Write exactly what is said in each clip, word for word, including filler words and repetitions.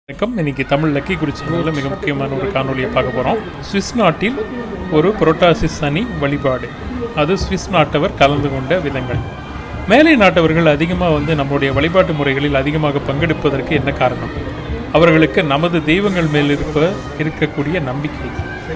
வணக்கம். இன்னைக்கு தமிழ் லக்கி குறிச்சியில் மிக முக்கியமான ஒரு காணொலியை பார்க்க போகிறோம். சுவிஸ் நாட்டில் ஒரு புரோட்டாசிஸ் சனி வழிபாடு, அது சுவிஸ் நாட்டவர் கலந்து கொண்ட விதங்கள். மேலை நாட்டவர்கள் அதிகமாக வந்து நம்முடைய வழிபாட்டு முறைகளில் அதிகமாக பங்கெடுப்பதற்கு என்ன காரணம்? அவர்களுக்கு நமது தெய்வங்கள் மேல் இருப்ப இருக்கக்கூடிய நம்பிக்கை,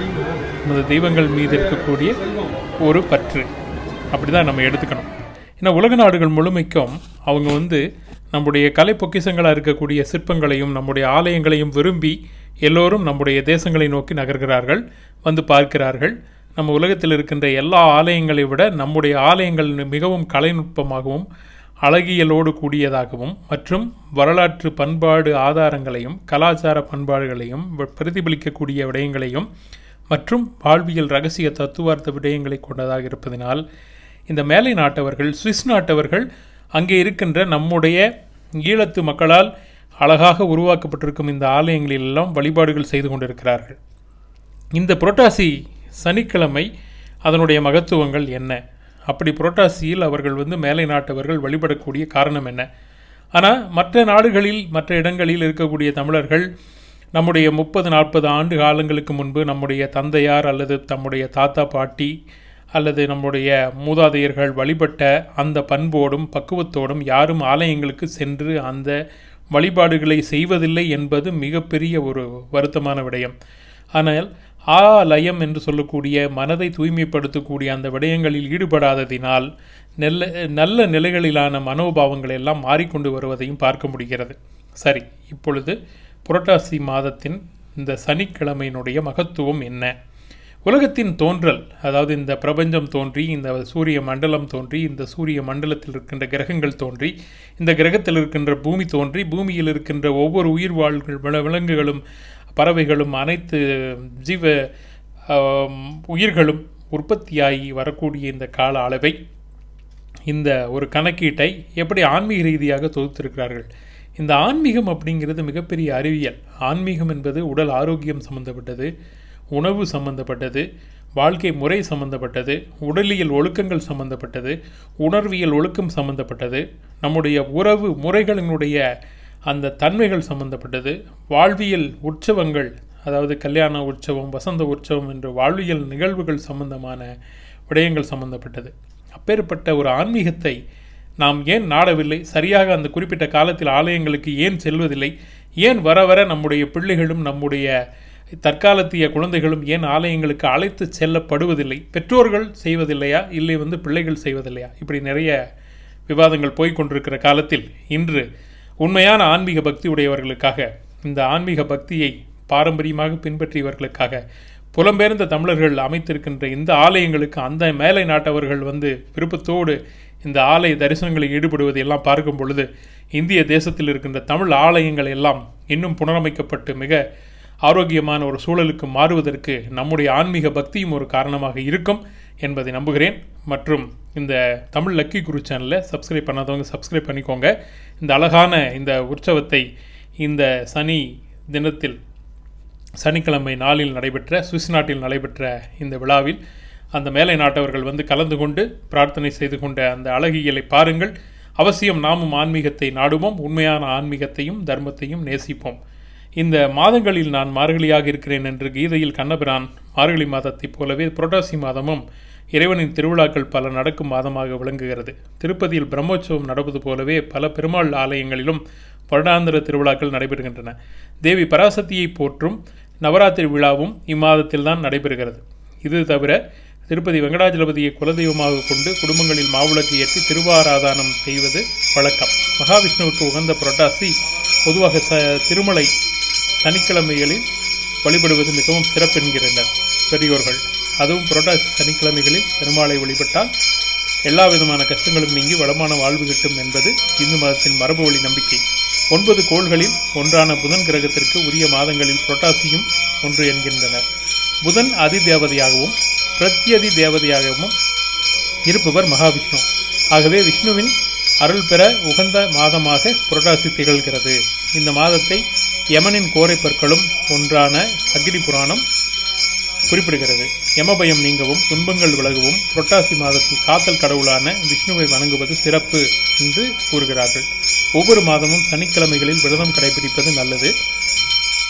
நமது தெய்வங்கள் மீது இருக்கக்கூடிய ஒரு பற்று, அப்படி தான் நம்ம எடுத்துக்கணும். ஏன்னா உலக நாடுகள் முழுமைக்கும் அவங்க வந்து நம்முடைய கலை பொக்கிஷங்களாக இருக்கக்கூடிய சிற்பங்களையும் நம்முடைய ஆலயங்களையும் விரும்பி எல்லோரும் நம்முடைய தேசங்களை நோக்கி நகர்கிறார்கள், வந்து பார்க்கிறார்கள். நம்ம உலகத்தில் இருக்கின்ற எல்லா ஆலயங்களை விட நம்முடைய ஆலயங்கள் மிகவும் கலைநுட்பமாகவும் அழகியலோடு கூடியதாகவும் மற்றும் வரலாற்று பண்பாடு ஆதாரங்களையும் கலாச்சார பண்பாடுகளையும் பிரதிபலிக்கக்கூடிய விடயங்களையும் மற்றும் வாழ்வியல் ரகசிய தத்துவார்த்த விடயங்களை கொண்டதாக இருப்பதனால் இந்த மேலை நாட்டவர்கள், சுவிஸ் நாட்டவர்கள் அங்கே இருக்கின்ற நம்முடைய ஈழத்து மக்களால் அழகாக உருவாக்கப்பட்டிருக்கும் இந்த ஆலயங்களிலெல்லாம் வழிபாடுகள் செய்து கொண்டிருக்கிறார்கள். இந்த புரட்டாசி சனிக்கிழமை அதனுடைய மகத்துவங்கள் என்ன? அப்படி புரட்டாசியில் அவர்கள் வந்து மேலை நாட்டவர்கள் வழிபடக்கூடிய காரணம் என்ன? ஆனால் மற்ற நாடுகளில் மற்ற இடங்களில் இருக்கக்கூடிய தமிழர்கள் நம்முடைய முப்பது நாற்பது ஆண்டு காலங்களுக்கு முன்பு நம்முடைய தந்தையார் அல்லது தம்முடைய தாத்தா பாட்டி அல்லது நம்முடைய மூதாதையர்கள் வழிபட்ட அந்த பண்போடும் பக்குவத்தோடும் யாரும் ஆலயங்களுக்கு சென்று அந்த வழிபாடுகளை செய்வதில்லை என்பது மிகப்பெரிய ஒரு வருத்தமான விடயம். ஆனால் ஆலயம் என்று சொல்லக்கூடிய மனதை தூய்மைப்படுத்தக்கூடிய அந்த விடயங்களில் ஈடுபடாததினால் நல்ல நல்ல நிலைகளிலான மனோபாவங்கள் எல்லாம் மாறிக்கொண்டு வருவதையும் பார்க்க முடிகிறது. சரி, இப்பொழுது புரட்டாசி மாதத்தின் இந்த சனிக்கிழமையினுடைய மகத்துவம் என்ன? உலகத்தின் தோன்றல், அதாவது இந்த பிரபஞ்சம் தோன்றி, இந்த சூரிய மண்டலம் தோன்றி, இந்த சூரிய மண்டலத்தில் இருக்கின்ற கிரகங்கள் தோன்றி, இந்த கிரகத்தில் இருக்கின்ற பூமி தோன்றி, பூமியில் இருக்கின்ற ஒவ்வொரு உயிர் வாழ்கள் விலங்குகளும் பறவைகளும் அனைத்து ஜீவ உயிர்களும் உற்பத்தியாகி வரக்கூடிய இந்த கால அளவை, இந்த ஒரு கணக்கீட்டை எப்படி ஆன்மீக ரீதியாக தொகுத்திருக்கிறார்கள். இந்த ஆன்மீகம் அப்படிங்கிறது மிகப்பெரிய அறிவியல். ஆன்மீகம் என்பது உடல் ஆரோக்கியம் சம்பந்தப்பட்டது, உணவு சம்பந்தப்பட்டது, வாழ்க்கை முறை சம்பந்தப்பட்டது, உடலியல் ஒழுக்கங்கள் சம்பந்தப்பட்டது, உணர்வியல் ஒழுக்கம் சம்பந்தப்பட்டது, நம்முடைய உறவு முறைகளினுடைய அந்த தன்மைகள் சம்பந்தப்பட்டது, வாழ்வியல் உற்சவங்கள், அதாவது கல்யாண உற்சவம், வசந்த உற்சவம் என்ற வாழ்வியல் நிகழ்வுகள் சம்பந்தமான விடயங்கள் சம்பந்தப்பட்டது. அப்பேற்பட்ட ஒரு ஆன்மீகத்தை நாம் ஏன் நாடவில்லை? சரியாக அந்த குறிப்பிட்ட காலத்தில் ஆலயங்களுக்கு ஏன் செல்வதில்லை? ஏன் வர வர நம்முடைய பிள்ளைகளும் நம்முடைய தற்காலத்திய குழந்தைகளும் ஏன் ஆலயங்களுக்கு அழைத்து செல்லப்படுவதில்லை? பெற்றோர்கள் செய்வதில்லையா, இல்லை வந்து பிள்ளைகள் செய்வதில்லையா? இப்படி நிறைய விவாதங்கள் போய்கொண்டிருக்கிற காலத்தில் இன்று உண்மையான ஆன்மீக பக்தி உடையவர்களுக்காக, இந்த ஆன்மீக பக்தியை பாரம்பரியமாக பின்பற்றியவர்களுக்காக புலம்பெயர்ந்த தமிழர்கள் அமைத்திருக்கின்ற இந்த ஆலயங்களுக்கு அந்த மேலை நாட்டவர்கள் வந்து விருப்பத்தோடு இந்த ஆலய தரிசனங்களில் ஈடுபடுவதை எல்லாம் பார்க்கும் பொழுது இந்திய தேசத்தில் இருக்கின்ற தமிழ் ஆலயங்கள் எல்லாம் இன்னும் புனரமைக்கப்பட்டு மிக ஆரோக்கியமான ஒரு சூழலுக்கு மாறுவதற்கு நம்முடைய ஆன்மீக பக்தியும் ஒரு காரணமாக இருக்கும் என்பதை நம்புகிறேன். மற்றும் இந்த தமிழ் லக்கி குரு சேனலை சப்ஸ்கிரைப் பண்ணாதவங்க சப்ஸ்கிரைப் பண்ணிக்கோங்க. இந்த அழகான இந்த உற்சவத்தை இந்த சனி தினத்தில், சனிக்கிழமை நாளில் நடைபெற்ற, சுவிஸ் நாட்டில் நடைபெற்ற இந்த விழாவில் அந்த மேலை நாட்டவர்கள் வந்து கலந்து கொண்டு பிரார்த்தனை செய்து கொண்ட அந்த அழகியலை பாருங்கள். அவசியம் நாமும் ஆன்மீகத்தை நாடுவோம், உண்மையான ஆன்மீகத்தையும் தர்மத்தையும் நேசிப்போம். இந்த மாதங்களில் நான் மார்கழியாக இருக்கிறேன் என்று கீதையில் கண்ணபிரான் மார்கழி மாதத்தைப் போலவே புரட்டாசி மாதமும் இறைவனின் திருவிழாக்கள் பல நடக்கும் மாதமாக விளங்குகிறது. திருப்பதியில் பிரம்மோற்சவம் நடப்பது போலவே பல பெருமாள் ஆலயங்களிலும் வருடாந்திர திருவிழாக்கள் நடைபெறுகின்றன. தேவி பராசக்தியை போற்றும் நவராத்திரி விழாவும் இம்மாதத்தில் தான் நடைபெறுகிறது. இது தவிர திருப்பதி வெங்கடாஜலபதியை குலதெய்வமாக கொண்டு குடும்பங்களில் மாவிளக்கு ஏற்றி திருவாராதனம் செய்வது வழக்கம். மகாவிஷ்ணுவுக்கு உகந்த புரட்டாசி பொதுவாக ச திருமலை சனிக்கிழமைகளில் வழிபடுவது மிகவும் சிறப்பென்கின்றனர் பெரியோர்கள். அதுவும் புரட்டாசி சனிக்கிழமைகளில் பெருமாளை வழிபட்டால் எல்லா விதமான கஷ்டங்களும் நீங்கி வளமான வாழ்வு கிட்டும் என்பது இந்து மதத்தின் மரபு வழி நம்பிக்கை. ஒன்பது கோள்களில் ஒன்றான புதன் கிரகத்திற்கு உரிய மாதங்களில் புரட்டாசியும் ஒன்று என்கின்றனர். புதன் அதி தேவதையாகவும் பிரத்யதி தேவதையாகவும் இருப்பவர் மகாவிஷ்ணு. ஆகவே விஷ்ணுவின் அருள் பெற உகந்த மாதமாக புரட்டாசி திகழ்கிறது. இந்த மாதத்தை யமனின் கோரை பற்களும் ஒன்றான அக்னி புராணம் குறிப்பிடுகிறது. யமபயம் நீங்கவும் துன்பங்கள் விலகவும் புரட்டாசி மாதத்தில் காத்தல் கடவுளான விஷ்ணுவை வணங்குவது சிறப்பு என்று கூறுகிறார்கள். ஒவ்வொரு மாதமும் சனிக்கிழமைகளில் விரதம் கடைபிடிப்பது நல்லது.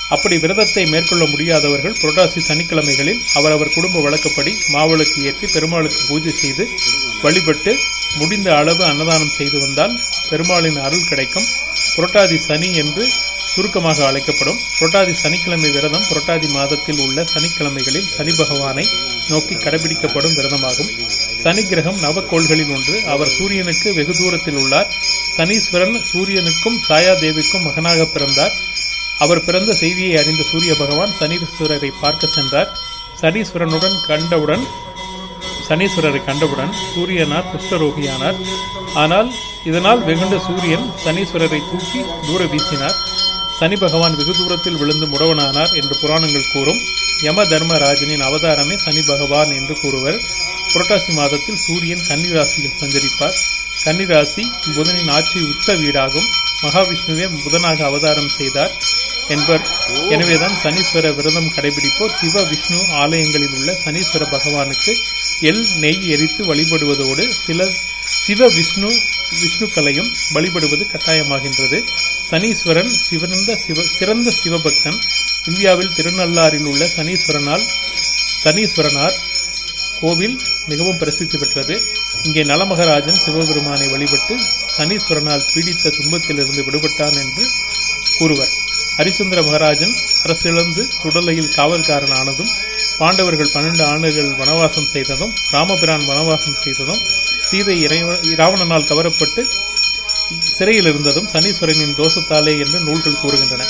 அப்படி விரதத்தை மேற்கொள்ள முடியாதவர்கள் புரட்டாசி சனிக்கிழமைகளில் அவரவர் குடும்ப வழக்கப்படி மாவிளக்கு ஏற்றி பெருமாளுக்கு பூஜை செய்து வழிபட்டு முடிந்த அளவு அன்னதானம் செய்து வந்தால் பெருமாளின் அருள் கிடைக்கும். புரட்டாதி சனி என்று சுருக்கமாக அழைக்கப்படும். புரட்டாதி சனிக்கிழமை விரதம் புரட்டாதி மாதத்தில் உள்ள சனிக்கிழமைகளில் சனி பகவானை நோக்கி கடைபிடிக்கப்படும் விரதமாகும். சனி கிரகம் நவக்கோள்களில் ஒன்று. அவர் சூரியனுக்கு வெகு தூரத்தில் உள்ளார். சனீஸ்வரன் சூரியனுக்கும் சாயாதேவிக்கும் மகனாக பிறந்தார். அவர் பிறந்த செய்தியை அறிந்த சூரிய பகவான் சனீஸ்வரரை பார்க்க சென்றார். சனீஸ்வரனுடன் கண்டவுடன் சனீஸ்வரரை கண்டவுடன் சூரியனார் குஷ்டரோகியானார். ஆனால் இதனால் வெகுண்ட சூரியன் சனீஸ்வரரை தூக்கி தூர வீசினார். சனி பகவான் வெகு தூரத்தில் விழுந்து முடவனானார் என்று புராணங்கள் கூறும். யம தர்மராஜனின் அவதாரமே சனி பகவான் என்று கூறுவர். புரட்டாசி மாதத்தில் சூரியன் கன்னிராசியில் சஞ்சரிப்பார். கன்னிராசி புதனின் ஆட்சி உச்ச வீடாகும். மகாவிஷ்ணுவே புதனாக அவதாரம் செய்தார் என்பர். எனவேதான் சனீஸ்வர விரதம் கடைபிடிப்போர் சிவ விஷ்ணு ஆலயங்களில் உள்ள சனீஸ்வர பகவானுக்கு எள் நெய் எரித்து வழிபடுவதோடு சில சிவ விஷ்ணு விஷ்ணுக்களையும் வழிபடுவது கட்டாயமாகின்றது. சனீஸ்வரன் சிவந்த சிவ சிறந்த சிவபக்தன். இந்தியாவில் திருநள்ளாறில் உள்ள சனீஸ்வரனால் சனீஸ்வரனார் கோவில் மிகவும் பிரசித்தி பெற்றது. இங்கே நலமகராஜன் சிவபெருமானை வழிபட்டு சனீஸ்வரனால் பீடித்த துன்பத்திலிருந்து விடுபட்டான் என்று கூறுவர். ஹரிச்சந்திர மகாராஜன் அரசிழந்து சுடலையில் காவல்காரன் ஆனதும், பாண்டவர்கள் பன்னெண்டு ஆண்டுகள் வனவாசம் செய்ததும், ராமபிரான் வனவாசம் செய்ததும், சீதை ராவணனால் கவரப்பட்டு சிறையில் இருந்ததும் சனீஸ்வரனின் தோஷத்தாலே என்று நூல்கள் கூறுகின்றன.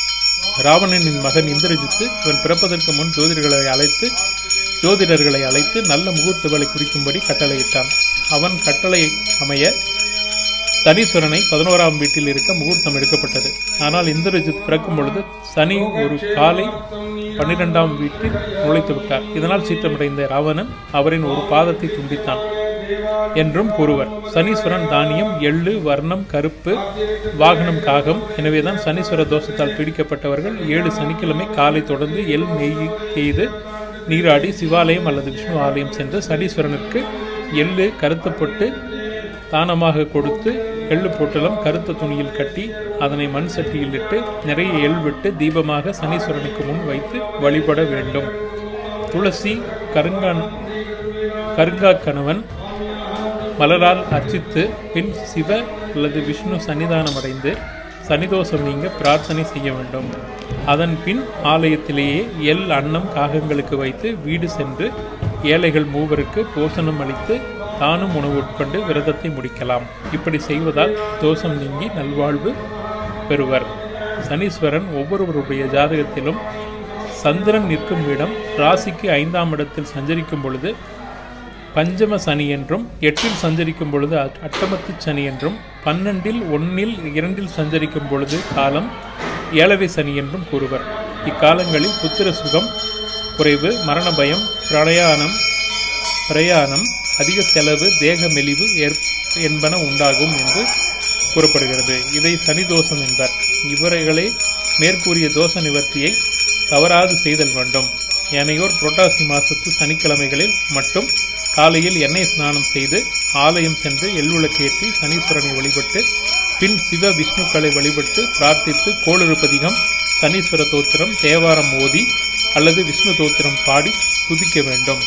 ராவணனின் மகன் இந்திரஜித்து இவன் பிறப்பதற்கு முன் ஜோதிடர்களை அழைத்து ஜோதிடர்களை அழைத்து நல்ல முகூர்த்தங்களை குறிக்கும்படி கட்டளையிட்டான். அவன் கட்டளை அமைய சனீஸ்வரனை பதினோராம் வீட்டில் இருக்க முகூர்த்தம் எடுக்கப்பட்டது. ஆனால் இந்திரஜித் பிறக்கும் பொழுது சனி ஒரு காலை பன்னிரெண்டாம் வீட்டில் நுழைத்து விட்டார். இதனால் சீற்றமடைந்த ராவணன் அவரின் ஒரு பாதத்தை துண்டித்தான் என்றும் கூறுவர். சனீஸ்வரன் தானியம், எள்ளு, வர்ணம், கருப்பு, வாகனம், காகம். எனவேதான் சனீஸ்வர தோஷத்தால் பீடிக்கப்பட்டவர்கள் ஏழு சனிக்கிழமை காலை தொடர்ந்து எள் நெய் செய்து நீராடி சிவாலயம் அல்லது விஷ்ணு ஆலயம் சென்று சனீஸ்வரனுக்கு எள்ளு கருத்தப்பட்டு தானமாக கொடுத்து எள்ளு பொட்டலம் கருத்த துணியில் கட்டி அதனை மண் சட்டியில் இட்டு நிறைய எள் விட்டு தீபமாக சனீஸ்வரனுக்கு முன் வைத்து வழிபட வேண்டும். துளசி கருங்கான் கருங்கா கணவன் மலரால் அர்ச்சித்து பின் சிவ அல்லது விஷ்ணு சன்னிதானம் அடைந்து சனிதோஷம் நீங்க பிரார்த்தனை செய்ய வேண்டும். அதன் பின் ஆலயத்திலேயே எள் அன்னம் காகங்களுக்கு வைத்து வீடு சென்று ஏழைகள் மூவருக்கு போஷணம் அளித்து தானும் உணவு உட்கொண்டு விரதத்தை முடிக்கலாம். இப்படி செய்வதால் தோஷம் நீங்கி நல்வாழ்வு பெறுவர். சனீஸ்வரன் ஒவ்வொருவருடைய ஜாதகத்திலும் சந்திரன் நிற்கும் இடம் ராசிக்கு ஐந்தாம் இடத்தில் சஞ்சரிக்கும் பொழுது பஞ்சம சனி என்றும், எட்டில் சஞ்சரிக்கும் பொழுது அட்டமத்து சனி என்றும், பன்னெண்டில் ஒன்னில் இரண்டில் சஞ்சரிக்கும் பொழுது காலம் ஏழவை சனி என்றும் கூறுவர். இக்காலங்களில் புத்திர சுகம் குறைவு, மரண பயம், பிரயாணம் பிரயாணம் அதிக செலவு, தேக மெலிவு என்பன உண்டாகும் என்று கூறப்படுகிறது. இதை சனி தோஷம் என்பர். இவர்களை மேற்கூறிய தோஷ நிவர்த்தியை தவறாது செய்தல் வேண்டும். ஏனையோர் புரட்டாசி மாசத்து சனிக்கிழமைகளில் மட்டும் காலையில் எண்ணெய் ஸ்நானம் செய்து ஆலயம் சென்று எள்ளுவிளக்கேற்றி சனீஸ்வரனை வழிபட்டு பின் சிவ விஷ்ணுக்களை வழிபட்டு பிரார்த்தித்து கோளறுபதிகம், சனீஸ்வர தோத்திரம், தேவாரம் ஓதி அல்லது விஷ்ணு தோத்திரம் பாடி துதிக்க வேண்டும்.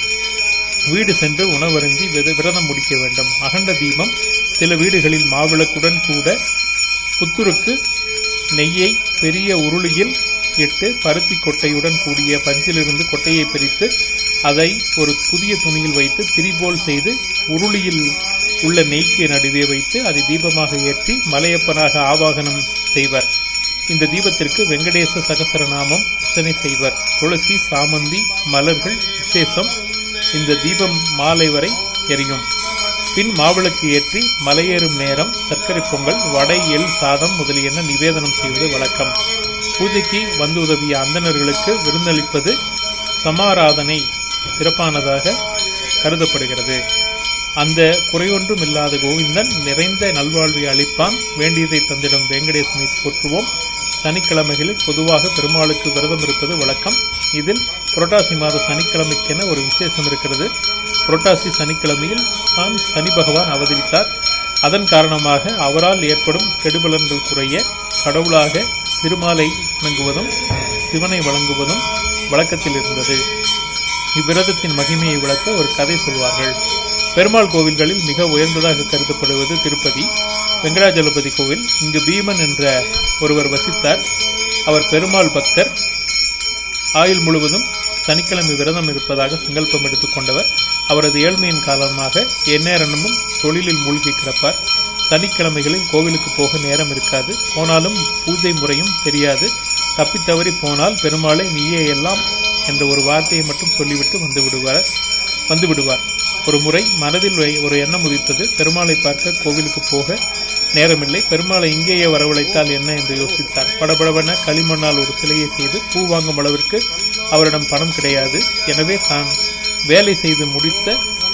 வீடு சென்று உணவருந்தி விரதம் முடிக்க வேண்டும். அகண்ட தீபம் சில வீடுகளில் மாவிளக்குடன் கூட புத்துருக்கு நெய்யை பெரிய உருளியில் இட்டு பருத்தி கொட்டையுடன் கூடிய பஞ்சிலிருந்து கொட்டையை பிரித்து அதை ஒரு புதிய துணியில் வைத்து திரிபோல் செய்து உருளியில் உள்ள நெய்க்கு நடுவே வைத்து அதை தீபமாக ஏற்றி மலையப்பனாக ஆவாகனம் செய்வர். இந்த தீபத்திற்கு வெங்கடேச சகசரநாமம் அர்ச்சனை செய்வர். துளசி, சாமந்தி மலர்கள் விசேஷம் இந்த தீபம் மாலை வரை எரியும். பின் மாவிளக்கு ஏற்றி மலையேறும் நேரம் சர்க்கரை பொங்கல், வடை, எள் சாதம் முதலியன நிவேதனம் செய்வது வழக்கம். பூஜைக்கு வந்து உதவிய அந்தணர்களுக்கு விருந்தளிப்பது சமாராதனை சிறப்பானதாக கருதப்படுகிறது. அந்த குறையொன்றும் இல்லாத கோவிந்தன் நிறைந்த நல்வாழ்வை அளிப்பான். வேண்டியதை தந்திடம் வெங்கடேசனை போற்றுவோம். சனிக்கிழமைகளில் பொதுவாக பெருமாளுக்கு விரதம் இருப்பது வழக்கம். இதில் புரட்டாசி மாத சனிக்கிழமைக்கென ஒரு விசேஷம் இருக்கிறது. புரட்டாசி சனிக்கிழமையில் தான் சனி பகவான் அவதரித்தார். அதன் காரணமாக அவரால் ஏற்படும் கெடுபலன்கள் குறைய கடவுளாக திருமாலை வணங்குவதும் சிவனை வழங்குவதும் வழக்கத்தில் இருந்தது. இவ்விரதத்தின் மகிமையை விளக்க ஒரு கதை சொல்வார்கள். பெருமாள் கோவில்களில் மிக உயர்ந்ததாக கருதப்படுவது திருப்பதி வெங்கடாஜலபதி கோவில். இங்கு பீமன் என்ற ஒருவர் வசித்தார். அவர் பெருமாள் பக்தர். ஆயுள் முழுவதும் சனிக்கிழமை விரதம் இருப்பதாக சங்கல்பம் எடுத்துக் கொண்டவர். அவரது ஏழ்மையின் காரணமாக எந்நேரமும் தொழிலில் மூழ்கி கிடப்பார். சனிக்கிழமைகளில் கோவிலுக்கு போக நேரம் இருக்காது. போனாலும் பூஜை முறையும் தெரியாது. தப்பித்தவறி போனால் பெருமாளை நீயே எல்லாம் என்ற ஒரு வார்த்தையை மட்டும் சொல்லிவிட்டு வந்து விடுவார் வந்து விடுவார் ஒரு முறை மனதில் ஒரு எண்ணம் உதித்தது. பெருமாளை பார்க்க கோவிலுக்கு போக நேரமில்லை. பெருமாளை இங்கேயே வரவழைத்தால் என்ன என்று யோசித்தார். படபடவென களிமண்ணால் ஒரு சிலையை செய்து பூ வாங்கும் அளவிற்கு அவரிடம் பணம் கிடையாது. எனவே தான் வேலை செய்து முடித்த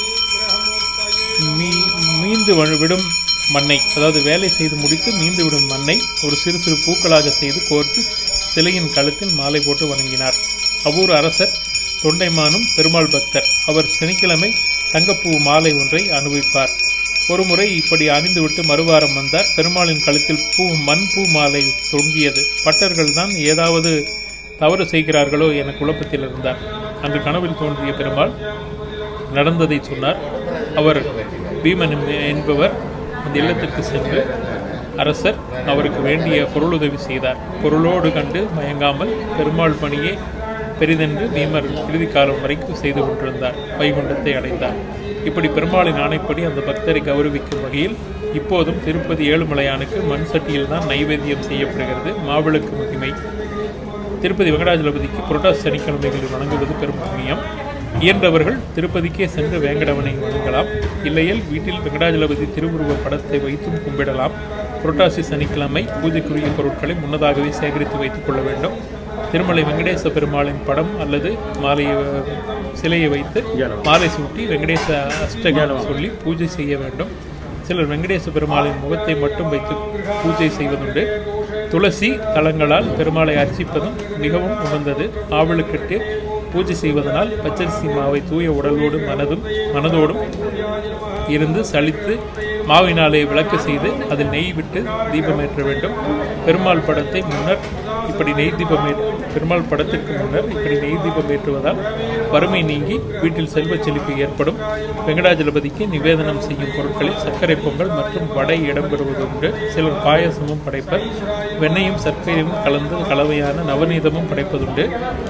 மீந்து விடும் மண்ணை, அதாவது வேலை செய்து முடித்து மீந்து விடும் மண்ணை ஒரு சிறு சிறு பூக்களாக செய்து கோர்த்து சிலையின் கழுத்தில் மாலை போட்டு வணங்கினார். அவ்வூர் அரசர் தொண்டைமானும் பெருமாள் பக்தர். அவர் சனிக்கிழமை தங்கப்பூ மாலை ஒன்றை அனுபவிப்பார். ஒருமுறை இப்படி அணிந்துவிட்டு மறுவாரம் வந்தார். பெருமாளின் கழுத்தில் பூ மண் பூ மாலை தொங்கியது. பட்டர்கள் தான் ஏதாவது தவறு செய்கிறார்களோ என குழப்பத்தில் இருந்தார். அன்று கனவில் தோன்றிய பெருமாள் நடந்ததை சொன்னார். அவர் பீமன் என்பவர் அந்த இல்லத்திற்கு சென்று அரசர் அவருக்கு வேண்டிய பொருளுதவி செய்தார். பொருளோடு கண்டு மயங்காமல் பெருமாள் பணியே பெரிதென்று பீமர் இறுதி காலம் வரைக்கும் செய்து கொண்டிருந்தார். வைகுண்டத்தை அடைந்தார். இப்படி பெருமாளின் ஆணைப்படி அந்த பக்தரை கௌரவிக்கும் வகையில் இப்போதும் திருப்பதி ஏழுமலையானுக்கு மண் சட்டியில் தான் நைவேத்தியம் செய்யப்படுகிறது. மாவிளக்கு மகிமை. திருப்பதி வெங்கடாஜலபதிக்கு புரட்டாசி சனிக்கிழமைகளில் வணங்குவது பெரும் புண்ணியம். இயன்றவர்கள் திருப்பதிக்கே சென்று வேங்கடவனை வணங்கலாம். இல்லையில் வீட்டில் வெங்கடாஜலபதி திருவுருவ படத்தை வைத்தும் கும்பிடலாம். புரட்டாசி சனிக்கிழமை பூஜைக்குரிய பொருட்களை முன்னதாகவே சேகரித்து வைத்துக் கொள்ள வேண்டும். திருமலை வெங்கடேச பெருமாளின் படம் அல்லது மாலையை சிலையை வைத்து மாலை சூட்டி வெங்கடேச அஷ்டகாலம் சொல்லி பூஜை செய்ய வேண்டும். சிலர் வெங்கடேச பெருமாளின் முகத்தை மட்டும் வைத்து பூஜை செய்வதுண்டு. துளசி தலங்களால் பெருமாளை அர்ச்சிப்பதும் மிகவும் உகந்தது. ஆவலுக்கிட்டு பூஜை செய்வதனால் பச்சரிசி மாவை தூய உடலோடு மனதும் மனதோடும் இருந்து சலித்து மாவினாலே விளக்கு செய்து அதில் நெய் விட்டு தீபமேற்ற வேண்டும். பெருமாள் படத்தை முன்னர் இப்படி நெய் தீபமே பெருமாள் படத்திற்கு முன்னர் இப்படி நெய் தீபம் ஏற்றுவதால் வறுமை நீங்கி வீட்டில் செல்வ செழிப்பு ஏற்படும். வெங்கடாஜலபதிக்கு நிவேதனம் செய்யும் பொருட்களில் சர்க்கரை பொங்கல் மற்றும் வடை இடம்பெறுவது உண்டு. சிலர் பாயசமும் படைப்பர். வெண்ணையும் சர்க்கரையும் கலந்து கலவையான நவநீதமும் படைப்பதுண்டு.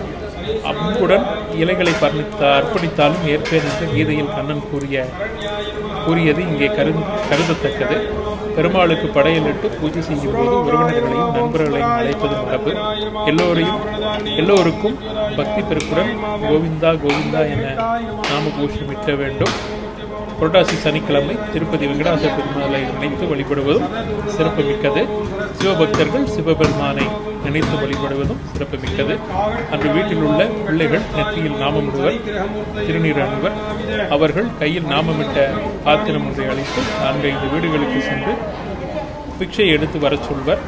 அம்புடன் இலைகளை பர்ணித்த அர்ப்பணித்தாலும் ஏற்பேன் என்று கீதையில் கண்ணன் கூறிய கூறியது இங்கே கரு கருதத்தக்கது. பெருமாளுக்கு படையலிட்டு பூஜை செய்யும் போது உறவினர்களையும் நண்பர்களையும் அழைப்பது மரபு. எல்லோரையும் எல்லோருக்கும் பக்தி பெருக்குடன் கோவிந்தா கோவிந்தா என நாம கோஷமிட்ட வேண்டும். புரட்டாசி சனிக்கிழமை திருப்பதி வெங்கடாச பெருமாளை நினைத்து வழிபடுவதும் சிறப்புமிக்கது. சிவபக்தர்கள் சிவபெருமானை நினைத்து வழிபடுவதும் சிறப்புமிக்கது. அன்று வீட்டில் உள்ள பிள்ளைகள் நெற்றியில் நாமமிடுவர், திருநீர் அணிவர். அவர்கள் கையில் நாமமிட்ட பாத்திரம் ஒன்றை அளித்து நான்கைந்து வீடுகளுக்கு சென்று பிக்ஷை எடுத்து வர சொல்வர்.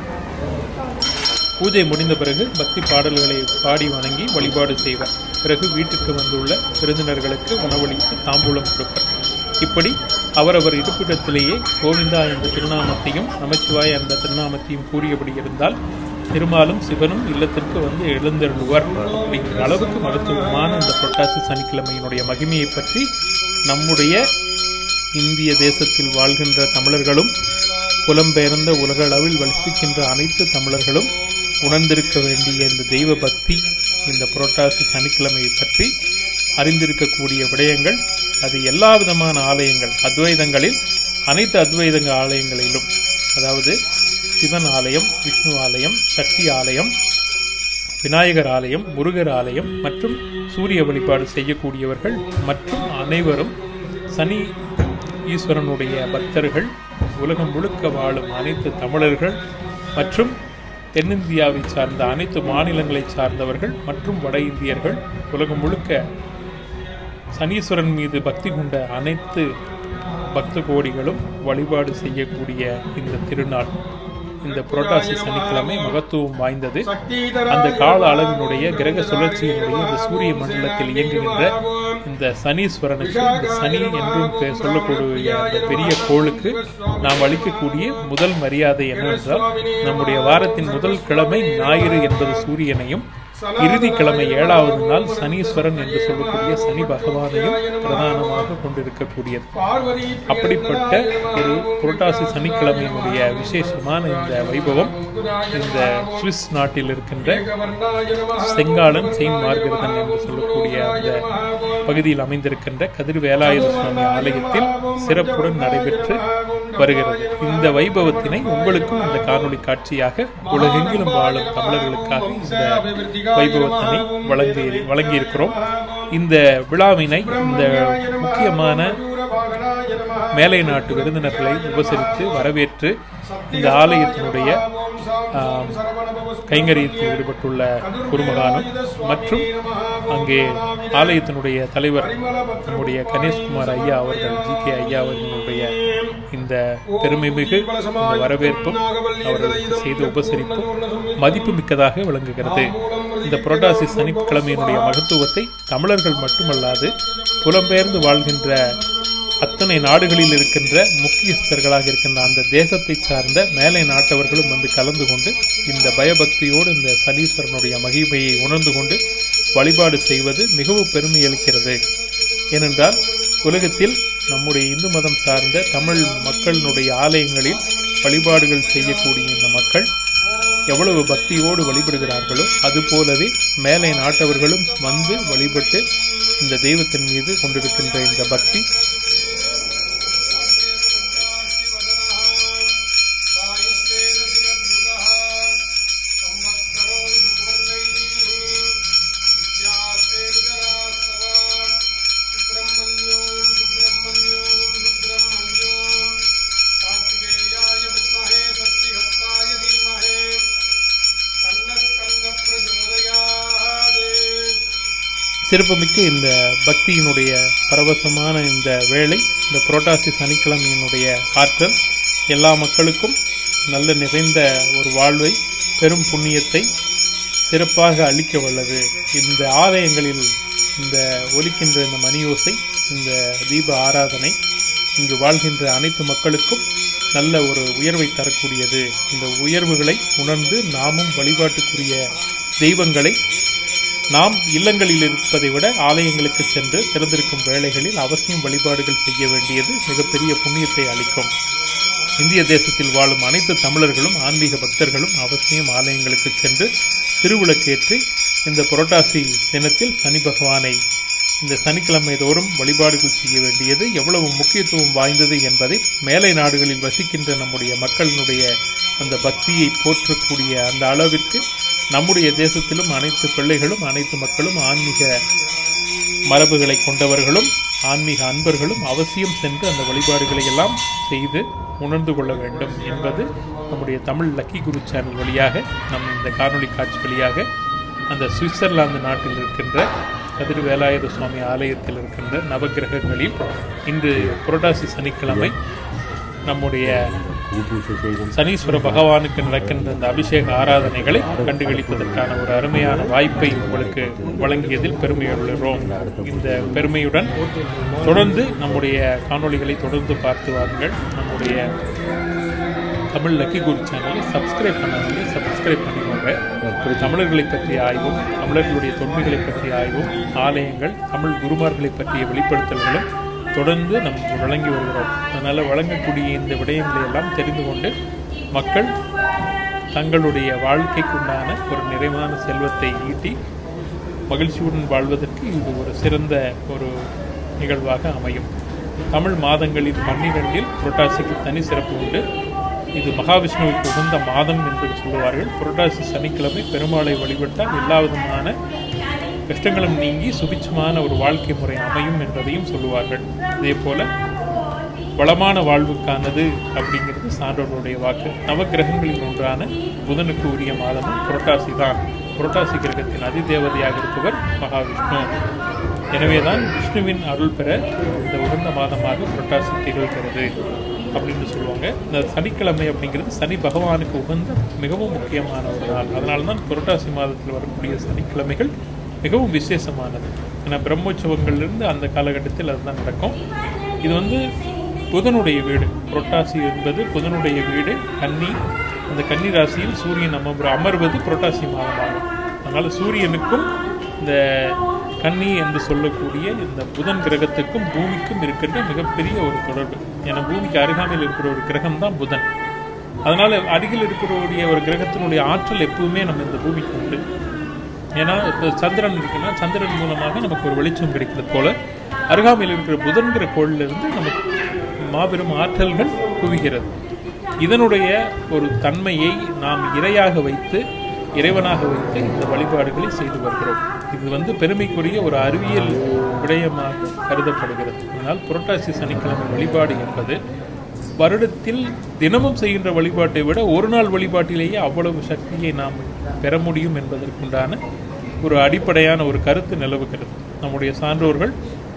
பூஜை முடிந்த பிறகு பக்தி பாடல்களை பாடி வணங்கி வழிபாடு செய்வர். பிறகு வீட்டுக்கு வந்துள்ள விருந்தினர்களுக்கு உணவளித்து தாம்பூலம் கொடுப்பர். இப்படி அவரவர் இருப்பிடத்திலேயே கோவிந்தா என்ற திருநாமத்தையும் நமச்சிவாய என்ற திருநாமத்தையும் கூறியபடி இருந்தால் திருமாலும் சிவனும் இல்லத்திற்கு வந்து எழுந்தருள்வர். அப்படிங்கிற அளவுக்கு மருத்துவமான இந்த புரட்டாசி சனிக்கிழமையினுடைய மகிமையை பற்றி நம்முடைய இந்திய தேசத்தில் வாழ்கின்ற தமிழர்களும் புலம்பெயர்ந்த உலக அளவில் வசிக்கின்ற அனைத்து தமிழர்களும் உணர்ந்திருக்க வேண்டிய இந்த தெய்வ பக்தி, இந்த புரட்டாசி சனிக்கிழமையை பற்றி அறிந்திருக்கக்கூடிய விடயங்கள். அது எல்லா விதமான ஆலயங்கள் அத்வைதங்களில் அனைத்து அத்வைதங்க ஆலயங்களிலும், அதாவது சிவன் ஆலயம், விஷ்ணு ஆலயம், சக்தி ஆலயம், விநாயகர் ஆலயம், முருகர் ஆலயம் மற்றும் சூரிய வழிபாடு செய்யக்கூடியவர்கள் மற்றும் அனைவரும் சனி ஈஸ்வரனுடைய பக்தர்கள், உலகம் முழுக்க வாழும் அனைத்து தமிழர்கள் மற்றும் தென்னிந்தியாவை சார்ந்த அனைத்து மாநிலங்களை சார்ந்தவர்கள் மற்றும் வட இந்தியர்கள், உலகம் முழுக்க சனீஸ்வரன் மீது பக்தி கொண்ட அனைத்து பக்த கோடிகளும் வழிபாடு செய்யக்கூடிய இந்த திருநாள், இந்த புரட்டாசி சனிக்கிழமை மகத்துவம் வாய்ந்தது. அந்த கால அளவினுடைய கிரக சுழற்சியினுடைய இந்த சூரிய மண்டலத்தில் இயங்குகின்ற இந்த சனீஸ்வரனுக்கு, இந்த சனி என்றும் சொல்லக்கூடிய அந்த பெரிய கோளுக்கு நாம் அளிக்கக்கூடிய முதல் மரியாதை என்னவென்றால், நம்முடைய வாரத்தின் முதல் கிழமை ஞாயிறு என்பது சூரியனையும், இறுதிக்கிழமை ஏழாவது நாள் சனீஸ்வரன் என்று சொல்லக்கூடிய சனி பகவானையும் பிரதானமாக கொண்டிருக்கக்கூடியது. அப்படிப்பட்ட ஒரு புரட்டாசி சனிக்கிழமையினுடைய விசேஷமான இந்த வைபவம் இந்த சுவிஸ் நாட்டில் இருக்கின்ற செங்காலன் செயின்ட் மார்கரெதன் என்று சொல்லக்கூடிய அந்த பகுதியில் அமைந்திருக்கின்ற கதிர் வேலாயுத சுவாமி ஆலயத்தில் சிறப்புடன் நடைபெற்று வருகிறது. இந்த வைபவத்தினை உங்களுக்கும் இந்த காணொளி காட்சியாக உலகெங்கிலும் வாழும் தமிழர்களுக்காக இந்த வைபவத்தினை வழங்கி வழங்கியிருக்கிறோம். இந்த விழாவினை இந்த முக்கியமான மேலை நாட்டு விருந்தினர்களை உபசரித்து வரவேற்று இந்த ஆலயத்தினுடைய கைங்கரியத்தில் ஈடுபட்டுள்ள குருமகானம் மற்றும் அங்கே ஆலயத்தினுடைய தலைவர் நம்முடைய கணேஷ்குமார் ஐயா அவர்கள், ஜி கே ஐயா அவர்களுடைய இந்த பெருமை மிகு இந்த வரவேற்பும் அவர்களுக்கு செய்த உபசரிப்பும் மதிப்பு மிக்கதாக விளங்குகிறது. இந்த புரட்டாசி சனிக்கிழமையினுடைய மகத்துவத்தை தமிழர்கள் மட்டுமல்லாது புலம்பெயர்ந்து வாழ்கின்ற அத்தனை நாடுகளில் இருக்கின்ற முக்கியஸ்தர்களாக இருக்கின்ற அந்த தேசத்தை சார்ந்த மேலை நாட்டவர்களும் வந்து கலந்து கொண்டு இந்த பயபக்தியோடு இந்த சனீஸ்வரனுடைய மகிமையை உணர்ந்து கொண்டு வழிபாடு செய்வது மிகவும் பெருமை அளிக்கிறது. ஏனென்றால் உலகத்தில் நம்முடைய இந்து மதம் சார்ந்த தமிழ் மக்களினுடைய ஆலயங்களில் வழிபாடுகள் செய்யக்கூடிய இந்த மக்கள் எவ்வளவு பக்தியோடு வழிபடுகிறார்களோ அதுபோலவே மேலை நாட்டவர்களும் வந்து வழிபட்டு இந்த தெய்வத்தின் மீது கொண்டிருக்கின்ற இந்த பக்தி சிறப்புமிக்க இந்த பக்தியினுடைய பரவசமான இந்த வேளை, இந்த புரட்டாசி சனிக்கிழமையினுடைய ஆற்றல் எல்லா மக்களுக்கும் நல்ல நிறைந்த ஒரு வாழ்வை, பெரும் புண்ணியத்தை சிறப்பாக அளிக்க வல்லது. இந்த ஆலயங்களில் இந்த ஒலிக்கின்ற இந்த மணியோசை, இந்த தீப ஆராதனை இங்கு வாழ்கின்ற அனைத்து மக்களுக்கும் நல்ல ஒரு உயர்வை தரக்கூடியது. இந்த உயர்வுகளை உணர்ந்து நாமும் வழிபாட்டுக்குரிய தெய்வங்களை நாம் இல்லங்களில் இருப்பதை விட ஆலயங்களுக்கு சென்று திறந்திருக்கும் வேளைகளில் அவசியம் வழிபாடுகள் செய்ய வேண்டியது மிகப்பெரிய புண்ணியத்தை அளிக்கும். இந்திய தேசத்தில் வாழும் அனைத்து தமிழர்களும் ஆன்மீக பக்தர்களும் அவசியம் ஆலயங்களுக்கு சென்று திருவிளக்கேற்றி இந்த புரட்டாசி தினத்தில் சனி பகவானை இந்த சனிக்கிழமை தோறும் வழிபாடுகள் செய்ய வேண்டியது எவ்வளவு முக்கியத்துவம் வாய்ந்தது என்பதை மேலை நாடுகளில் வசிக்கின்ற நம்முடைய மக்களினுடைய அந்த பக்தியை போற்றக்கூடிய அந்த அளவிற்கு நம்முடைய தேசத்திலும் அனைத்து பிள்ளைகளும் அனைத்து மக்களும் ஆன்மீக மரபுகளை கொண்டவர்களும் ஆன்மீக அன்பர்களும் அவசியம் சென்று அந்த வழிபாடுகளை எல்லாம் செய்து உணர்ந்து கொள்ள வேண்டும் என்பது நம்முடைய தமிழ் லக்கி குரு சேனல் வழியாக நம் இந்த காணொளி காட்சி வழியாக அந்த சுவிட்சர்லாந்து நாட்டில் இருக்கின்ற கதிர் வேலாயுத சுவாமி ஆலயத்தில் இருக்கின்ற நவகிரகங்களில் இன்று புரட்டாசி சனிக்கிழமை நம்முடைய சனீஸ்வர பகவானுக்கு நடக்கின்ற இந்த அபிஷேக ஆராதனைகளை கண்டுகளிப்பதற்கான ஒரு அருமையான வாய்ப்பை உங்களுக்கு வழங்கியதில் பெருமையுள்ளோம். இந்த பெருமையுடன் தொடர்ந்து நம்முடைய காணொளிகளை தொடர்ந்து பார்த்து வாருங்கள். நம்முடைய தமிழ் லக்கி குரு சேனலை சப்ஸ்கிரைப் பண்ணாங்க, சப்ஸ்கிரைப் பண்ணிக்கோங்க. தமிழர்களை பற்றிய ஆய்வும், தமிழர்களுடைய தொன்மைகளை பற்றிய ஆய்வும், ஆலயங்கள், தமிழ் குருமார்களை பற்றிய வெளிப்படுத்தல்களும் தொடர்ந்து நம் வழங்கி வருகிறோம். அதனால் வழங்கக்கூடிய இந்த விடயங்களை எல்லாம் தெரிந்து கொண்டு மக்கள் தங்களுடைய வாழ்க்கைக்குண்டான ஒரு நிறைவான செல்வத்தை ஈட்டி மகிழ்ச்சியுடன் வாழ்வதற்கு இது ஒரு சிறந்த ஒரு நிகழ்வாக அமையும். தமிழ் மாதங்களில் பன்னிரண்டில் புரட்டாசிக்கு தனி சிறப்பு உண்டு. இது மகாவிஷ்ணுவுக்கு உகந்த மாதம் என்று சொல்லுவார்கள். புரட்டாசி சனிக்கிழமை பெருமாளை வழிபட்டால் எல்லா விதமான கஷ்டங்களும் நீங்கி சுபிட்சமான ஒரு வாழ்க்கை முறை அமையும் என்பதையும் சொல்லுவார்கள். அதே போல வளமான வாழ்வுக்கானது அப்படிங்கிறது சான்றோர்களுடைய வாக்கு. நவகிரகங்களில் ஒன்றான புதனுக்கு உரிய மாதமும் புரட்டாசி தான். புரட்டாசி கிரகத்தின் அதிதேவதையாக இருப்பவர் மகாவிஷ்ணு. எனவேதான் விஷ்ணுவின் அருள் பெற இந்த உகந்த மாதமாக புரட்டாசி திகழ்கிறது அப்படின்னு சொல்லுவாங்க. இந்த சனிக்கிழமை அப்படிங்கிறது சனி பகவானுக்கு உகந்த மிகவும் முக்கியமான ஒரு நாள். அதனால்தான் புரட்டாசி மாதத்தில் வரக்கூடிய சனிக்கிழமைகள் மிகவும் விசேஷமானது. ஏன்னா பிரம்மோற்சவங்கள்லேருந்து அந்த காலகட்டத்தில் அதுதான் நடக்கும். இது வந்து புதனுடைய வீடு. புரட்டாசி என்பது புதனுடைய வீடு. கன்னி, அந்த கன்னி ராசியில் சூரியன் அமர் அமர்வது புரட்டாசி மாதமாகும். அதனால் சூரியனுக்கும் இந்த கன்னி என்று சொல்லக்கூடிய இந்த புதன் கிரகத்துக்கும் பூமிக்கும் இருக்கின்ற மிகப்பெரிய ஒரு தொடர்பு. ஏன்னா பூமிக்கு அருகாமையில் இருக்கிற ஒரு கிரகம் தான் புதன். அதனால் அருகில் இருக்கிறக்கூடிய ஒரு கிரகத்தினுடைய ஆற்றல் எப்பவுமே நம்ம இந்த பூமிக்கு உண்டு. ஏன்னா இப்போ சந்திரன் இருக்குன்னா சந்திரன் மூலமாக நமக்கு ஒரு வெளிச்சம் கிடைக்கிறது போல அருகாமையில் இருக்கிற புதன்கிற கோளிலிருந்து நமக்கு மாபெரும் ஆற்றல்கள் குவிகிறது. இதனுடைய ஒரு தன்மையை நாம் இறையாக வைத்து இறைவனாக வைத்து இந்த வழிபாடுகளை செய்து வருகிறோம். இது வந்து பெருமைக்குரிய ஒரு அறிவியல் விடயமாக கருதப்படுகிறது. அதனால் புரட்டாசி சனிக்கிழமை வழிபாடு என்பது வருடத்தில் தினமும் செய்கின்ற வழிபாட்டை விட ஒரு நாள் வழிபாட்டிலேயே அவ்வளவு சக்தியை நாம் பெற முடியும் என்பதற்குண்டான ஒரு அடிப்படையான ஒரு கருத்து நிலவுகிறது. நம்முடைய சான்றோர்கள்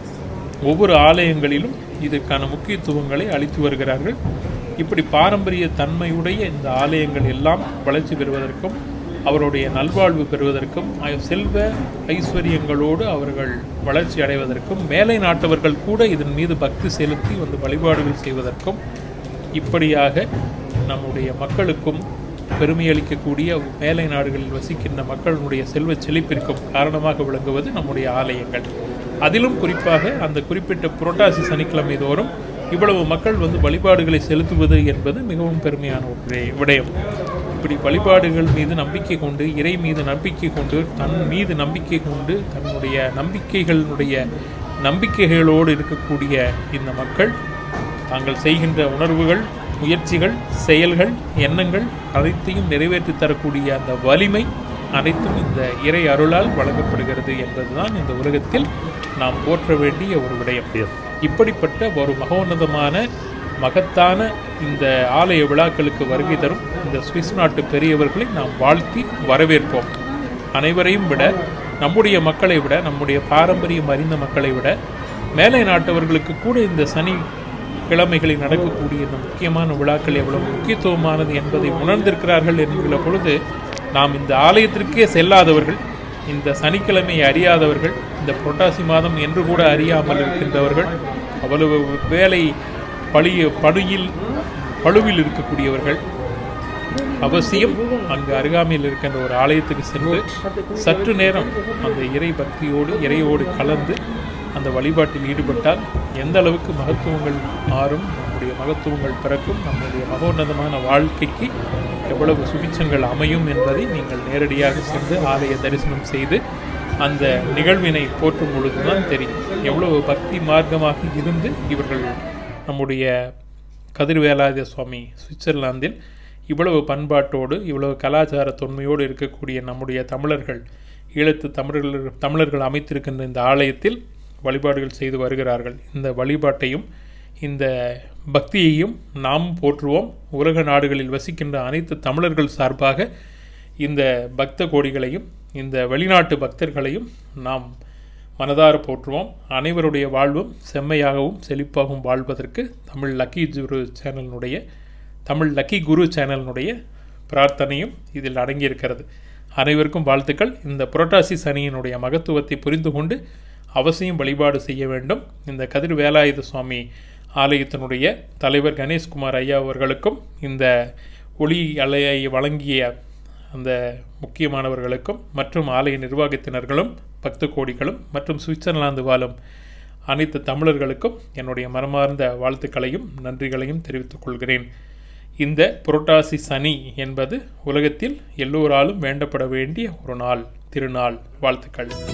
ஒவ்வொரு ஆலயங்களிலும் இதற்கான முக்கியத்துவங்களை அளித்து வருகிறார்கள். இப்படி பாரம்பரிய தன்மையுடைய இந்த ஆலயங்கள் எல்லாம் வளர்ச்சி பெறுவதற்கும் அவருடைய நல்வாழ்வு பெறுவதற்கும் செல்வ ஐஸ்வர்யங்களோடு அவர்கள் வளர்ச்சி அடைவதற்கும் மேலை நாட்டவர்கள் கூட இதன் மீது பக்தி செலுத்தி வந்து வழிபாடுகள் செய்வதற்கும் இப்படியாக நம்முடைய மக்களுக்கும் பெருமையளிக்கக்கூடிய மேலை நாடுகளில் வசிக்கின்ற மக்களுடைய செல்வ செழிப்பிற்கும் காரணமாக விளங்குவது நம்முடைய ஆலயங்கள். அதிலும் குறிப்பாக அந்த குறிப்பிட்ட புரட்டாசி சனிக்கிழமை தோறும் இவ்வளவு மக்கள் வந்து வழிபாடுகளை செலுத்துவது என்பது மிகவும் பெருமையான ஒரு விடயம். இப்படி வழிபாடுகள் மீது நம்பிக்கை கொண்டு இறை மீது நம்பிக்கை கொண்டு தன் மீது நம்பிக்கை கொண்டு தன்னுடைய நம்பிக்கைகளுடைய நம்பிக்கைகளோடு இருக்கக்கூடிய இந்த மக்கள் தாங்கள் செய்கின்ற உணர்வுகள் முயற்சிகள் செயல்கள் எண்ணங்கள் அனைத்தையும் நிறைவேற்றி தரக்கூடிய அந்த வலிமை அனைத்தும் இந்த இறை அருளால் வழங்கப்படுகிறது என்பதுதான் இந்த உலகத்தில் நாம் போற்ற வேண்டிய ஒரு விடயம். இப்படிப்பட்ட ஒரு மகோன்னதமான மகத்தான இந்த ஆலய விழாக்களுக்கு வருகை தரும் இந்த சுவிஸ் நாட்டு பெரியவர்களை நாம் வாழ்த்தி வரவேற்போம். அனைவரையும் விட நம்முடைய மக்களை விட நம்முடைய பாரம்பரியம் அறிந்த மக்களை விட மேலை நாட்டவர்களுக்கு கூட இந்த சனி கிழமைகளில் நடக்கக்கூடிய இந்த முக்கியமான விழாக்கள் எவ்வளவு முக்கியத்துவமானது என்பதை உணர்ந்திருக்கிறார்கள் என்கிற பொழுது நாம் இந்த ஆலயத்திற்கே செல்லாதவர்கள், இந்த சனிக்கிழமையை அறியாதவர்கள், இந்த புரட்டாசி மாதம் என்று கூட அறியாமல் இருக்கின்றவர்கள், அவ்வளவு வேலை பழிய பணியில் பழுவில் இருக்கக்கூடியவர்கள் அவசியம் அங்கு அருகாமையில் இருக்கின்ற ஒரு ஆலயத்துக்கு சென்று சற்று நேரம் அந்த இறை பக்தியோடு இறையோடு கலந்து அந்த வழிபாட்டில் ஈடுபட்டால் எந்த அளவுக்கு மகத்துவங்கள் மாறும், நம்முடைய மகத்துவங்கள் பிறக்கும், நம்முடைய மகோன்னதமான வாழ்க்கைக்கு எவ்வளவு சுபிச்சங்கள் அமையும் என்பதை நீங்கள் நேரடியாக சென்று ஆலய தரிசனம் செய்து அந்த நிகழ்வினை போற்றும் பொழுதுதான் தெரியும். எவ்வளவு பக்தி மார்க்கமாக இருந்து இவர்கள் நம்முடைய கதிர்வேலாயுத சுவாமி சுவிட்சர்லாந்தில் இவ்வளவு பண்பாட்டோடு இவ்வளவு கலாச்சார தொன்மையோடு இருக்கக்கூடிய நம்முடைய தமிழர்கள் ஈழத்து தமிழர்கள் தமிழர்கள் அமைத்திருக்கின்ற இந்த ஆலயத்தில் வழிபாடுகள் செய்து வருகிறார்கள். இந்த வழிபாட்டையும் இந்த பக்தியையும் நாம் போற்றுவோம். உலக நாடுகளில் வசிக்கின்ற அனைத்து தமிழர்கள் சார்பாக இந்த பக்த கோடிகளையும் இந்த வெளிநாட்டு பக்தர்களையும் நாம் மனதார போற்றுவோம். அனைவருடைய வாழ்வும் செம்மையாகவும் செழிப்பாகவும் வாழ்வதற்கு தமிழ் லக்கி குரு சேனலினுடைய தமிழ் லக்கி குரு சேனலினுடைய பிரார்த்தனையும் இதில் அடங்கியிருக்கிறது. அனைவருக்கும் வாழ்த்துக்கள். இந்த புரட்டாசி சனியினுடைய மகத்துவத்தை புரிந்து கொண்டு அவசியம் வழிபாடு செய்ய வேண்டும். இந்த கதிர் வேலாயுத சுவாமி ஆலயத்தினுடைய தலைவர் கணேஷ்குமார் ஐயா அவர்களுக்கும் இந்த ஒளி அலையை வழங்கிய அந்த முக்கியமானவர்களுக்கும் மற்றும் ஆலய நிர்வாகத்தினர்களும் பக்த கோடிகளும் மற்றும் சுவிட்சர்லாந்து வாழும் அனைத்து தமிழர்களுக்கும் என்னுடைய மனமார்ந்த வாழ்த்துக்களையும் நன்றிகளையும் தெரிவித்துக் கொள்கிறேன். இந்த புரட்டாசி சனி என்பது உலகத்தில் எல்லோராலும் வேண்டப்பட வேண்டிய ஒரு நாள், திருநாள். வாழ்த்துக்கள்.